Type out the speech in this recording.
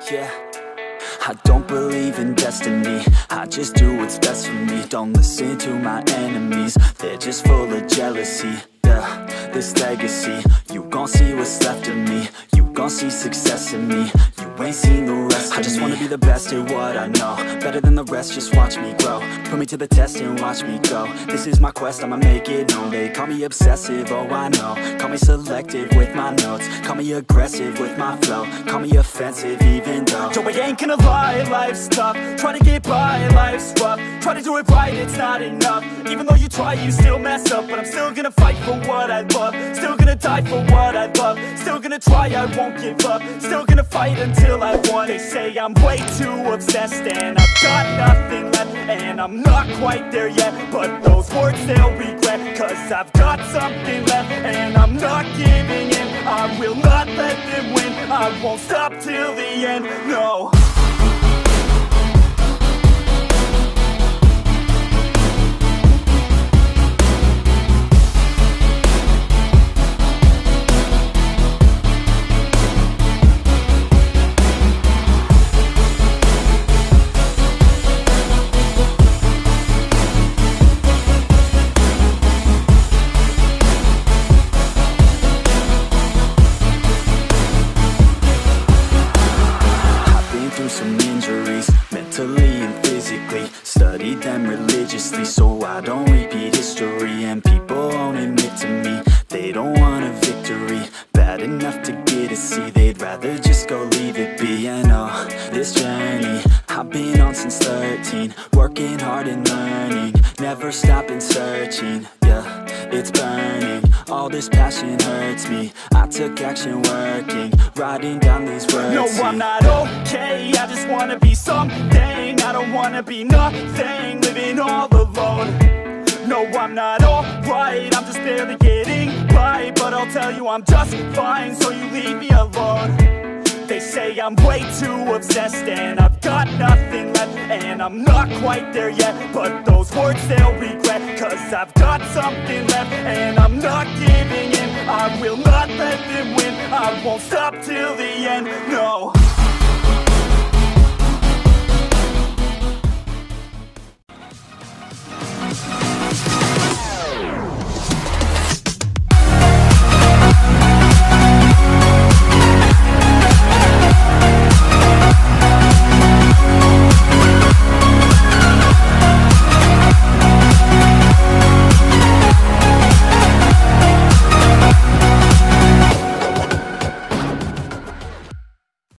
yeah. I don't believe in destiny, I just do what's best for me. Don't listen to my enemies, they're just full of jealousy. Yeah, this legacy, you gon' see what's left of me. You gon' see success in me, you ain't seen the rest of me. I just wanna be the best at what I know, better than the rest, just watch me grow. Put me to the test and watch me go. This is my quest, I'ma make it known. They call me obsessive, oh I know. Call me selective with my notes, call me aggressive with my flow. Call me offensive even though yo, I ain't gonna lie, life's tough. Try to get by, life's rough. Try to do it right, it's not enough. Even though you try, you still mess up. But I'm still gonna fight for what I love, still gonna die for what I love, still gonna try, I won't give up, still gonna fight until I won. They say I'm way too obsessed and I've got nothing left, and I'm not quite there yet, but those words they'll regret, cause I've got something left and I'm not giving in. I will not let them win, I won't stop till the end, no. Some injuries, mentally and physically. Studied them religiously so I don't repeat history. And people won't admit to me they don't want a victory bad enough to get a C. They'd rather just go leave it be. And oh, this journey I've been on since 13, working hard and learning, never stopping searching. Yeah, it's burning, all this passion hurts me. I took action working, writing down these words. No, I'm not okay, I just wanna be something. I don't wanna be nothing, living all alone. No, I'm not alright, I'm just barely getting by. But I'll tell you I'm just fine, so you leave me alone. They say I'm way too obsessed and I've got nothing left, and I'm not quite there yet, but those words they'll regret, cause I've got something left and I'm not giving in. I will not let them win, I won't stop till the end, no.